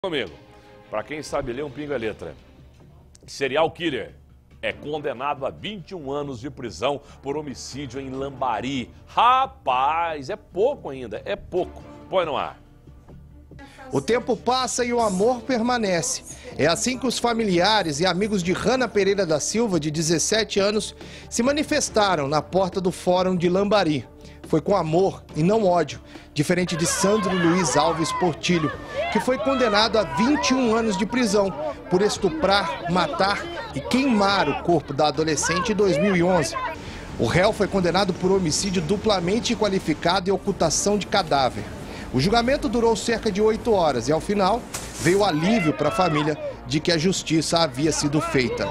Comigo, para quem sabe ler um pinga letra, serial killer é condenado a 21 anos de prisão por homicídio em Lambari. Rapaz, é pouco ainda, é pouco. Põe no ar. O tempo passa e o amor permanece. É assim que os familiares e amigos de Rana Pereira da Silva, de 17 anos, se manifestaram na porta do Fórum de Lambari. Foi com amor e não ódio, diferente de Sandro Luiz Alves Portilho, que foi condenado a 21 anos de prisão por estuprar, matar e queimar o corpo da adolescente em 2011. O réu foi condenado por homicídio duplamente qualificado e ocultação de cadáver. O julgamento durou cerca de 8 horas e, ao final, veio o alívio para a família de que a justiça havia sido feita.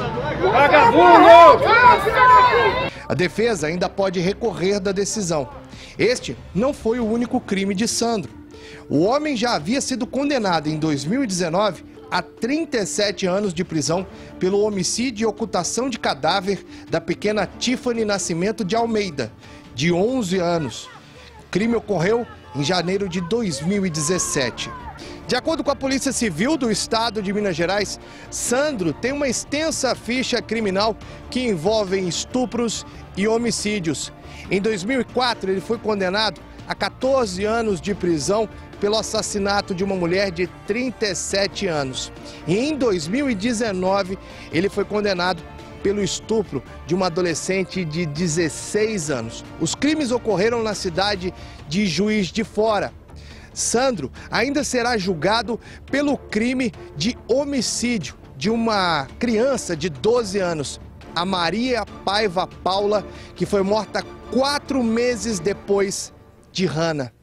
A defesa ainda pode recorrer da decisão. Este não foi o único crime de Sandro. O homem já havia sido condenado em 2019 a 37 anos de prisão pelo homicídio e ocultação de cadáver da pequena Tiffany Nascimento de Almeida, de 11 anos. O crime ocorreu em janeiro de 2017. De acordo com a Polícia Civil do Estado de Minas Gerais, Sandro tem uma extensa ficha criminal que envolve estupros e homicídios. Em 2004, ele foi condenado a 14 anos de prisão pelo assassinato de uma mulher de 37 anos. E em 2019, ele foi condenado pelo estupro de uma adolescente de 16 anos. Os crimes ocorreram na cidade de Juiz de Fora. Sandro ainda será julgado pelo crime de homicídio de uma criança de 12 anos, a Maria Paiva Paula, que foi morta 4 meses depois de Rana.